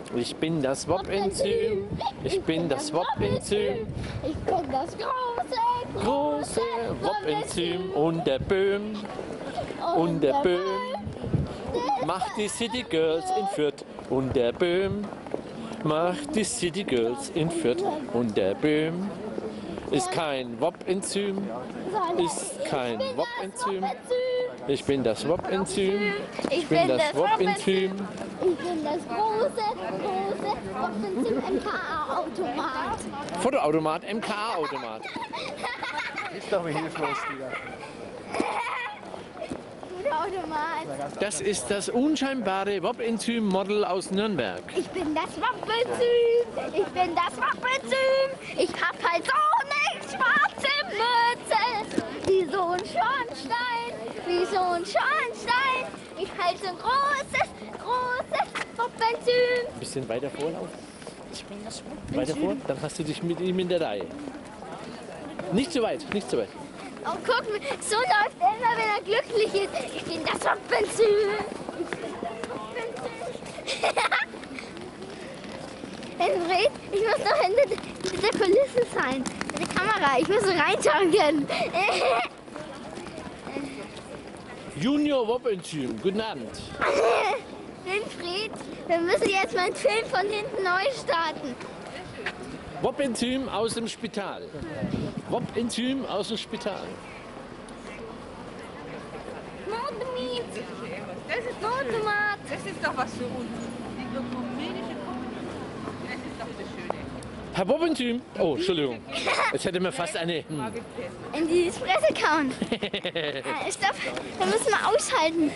Ich bin das Wop-Enzym. Ich bin das Wop-Enzym. Ich bin das Große Wop-Enzym. Und der Böhm. Und der Böhm macht die City Girls in Fürth. Und der Böhm macht die City Girls in Fürth. Und der Böhm ist kein Wop-Enzym. Ist kein Wop-Enzym. Ich bin das Wop-Enzym. Ich bin das Wop-Enzym. Ich bin das große Wop-Enzym MKA-Automat. Fotoautomat, MKA-Automat. Ist doch wie hilflos, Digga. Automat. Das ist das unscheinbare Wop-Enzym-Model aus Nürnberg. Ich bin das Wop-Enzym. Ich bin das Wop-Enzym. Ich hab halt so eine schwarze Mütze. Wie so ein Schornstein. Wie so ein Schornstein. Ich halte so ein großes Wop-Enzym. Bisschen weiter vorlaufen. Ich bin das Weiter vor, dann hast du dich mit ihm in der Reihe. Nicht zu weit, nicht zu weit. Oh, guck, so läuft er immer, wenn er glücklich ist. Ich bin das Wop-Enzym. Henry, ich muss doch hinter der Kulisse sein. Mit der Kamera, ich muss reinschauen können. Junior Wop-Enzym, guten Abend. Winfried, wir müssen jetzt meinen Film von hinten neu starten. Wop-Enzym aus dem Spital. Wop-Enzym aus dem Spital. Mordmeat. Das ist Automat. Das ist doch was für uns. Die ökumenische Kommunikation. Das ist doch das Schöne. Herr Wop-Enzym. Oh, Entschuldigung. Jetzt hätte mir fast eine... In die Fresse kauen. Stopp, wir müssen mal aushalten.